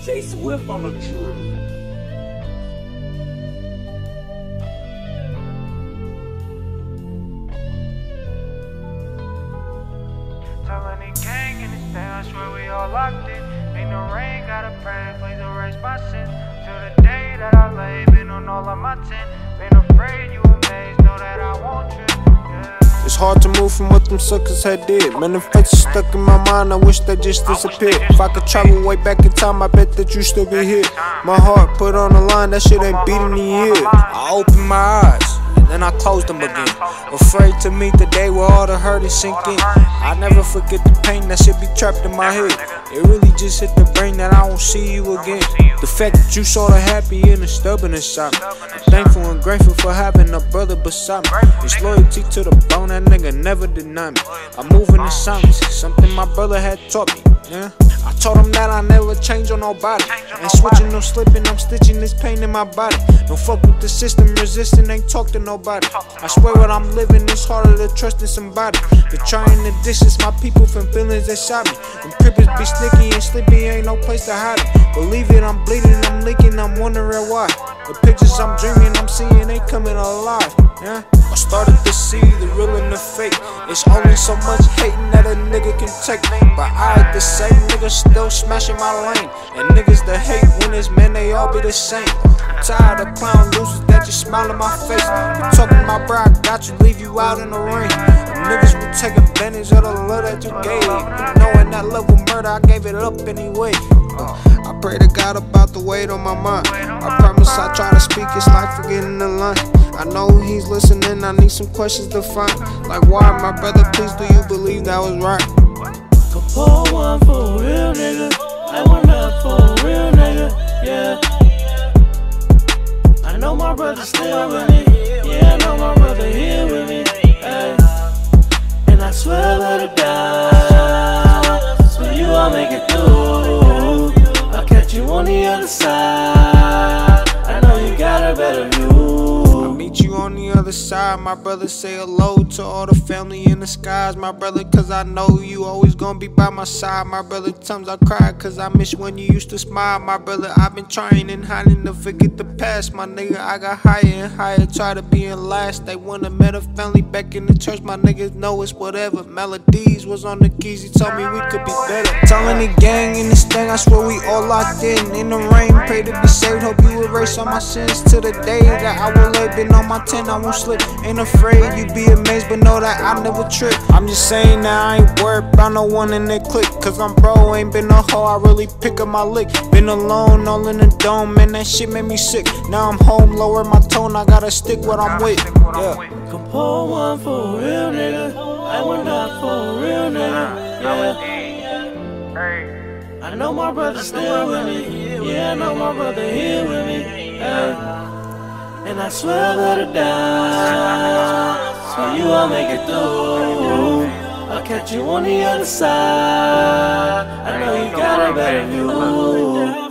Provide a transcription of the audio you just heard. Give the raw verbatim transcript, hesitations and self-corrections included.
J Swift on the truth. Telling the gang in this town, I swear we all locked in. Ain't no rain, gotta pray, please erase my sins. Till the day that I lay, been on all of my tin. Been afraid you amazed, know that I won't trip. Yeah. It's hard to move from what them suckers had did. Man, them faces stuck in my mind, I wish they just disappeared. If I could travel way back in time, I bet that you still be here. My heart put on the line, that shit ain't beating the ear. I open my eyes, and then I close them again. Afraid to meet the day where all the hurt is sinking. I never forget the pain that shit be trapped in my head. It really just hit the brain that I won't see you again. The fact that you saw the happy and the stubborn inside me. I'm thankful and grateful for having a brother beside me. It's loyalty to the bone, that nigga never deny me. I move in the silence, something my brother had taught me. Yeah, I told him that I never change on nobody. Ain't switching, no slipping, I'm stitching this pain in my body. Don't fuck with the system, resisting, ain't talk to nobody. I swear what I'm living, it's harder to trust in somebody. They're trying to distance my people from feelings inside me. Them cripples be sneaky and slippy, ain't no place to hide it. Believe it, I'm bleeding, I'm leaking, I'm wondering why. The pictures I'm dreaming, I'm seeing, they coming alive. Yeah, I started to see the real and the fake. It's only so much hating that a nigga can take. But I ain't the same nigga still smashing my lane. And niggas that hate winners, man, they all be the same. I'm tired of clown losers that just smile in my face. You talking about bro, I got you, leave you out in the rain. Them niggas will take advantage of the love that you gave. But knowing that love was murder, I gave it up anyway. uh, I pray to God about the weight on my mind. I promise I try to speak, it's like forgetting the line. I know he's listening, I need some questions to find. Like why, my brother, please do you believe that was right? Could pour one for a real nigga. I want love for a real nigga, yeah. I know my brother still with me. Yeah, I know my brother here with me, hey. And I swear I let it die. So you I'll make it through. I'll catch you on the other side. I know you got a better view. Meet you on the other side, my brother. Say hello to all the family in the skies, my brother, cause I know you always gonna be by my side, my brother. Times I cry cause I miss when you used to smile, my brother. I've been trying and hiding to forget the past, my nigga. I got higher and higher, try to be in last. They wanna met a family back in the church, my niggas know it's whatever. Melodies was on the keys, he told me we could be better. Telling the gang in this thing, I swear we all locked in. In the rain, pray to be saved, hope you erase all my sins. To the day that I will lay, been on my ten, I won't slip. Ain't afraid, you be amazed, but know that I never trip. I'm just saying that I ain't worried about no one in that clique. Cause I'm bro, ain't been a hoe, I really pick up my lick. Been alone, all in the dome, man, that shit made me sick. Now I'm home, lower my tone, I gotta stick what I'm with. Yeah. Could pour one for a real nigga. I want love for a real nigga, yeah. I know my brother still with me. Yeah, I know my brother here with me, hey. And I swear I'll let it die. So you I'll make it through. I'll catch you on the other side. I know you got a better view.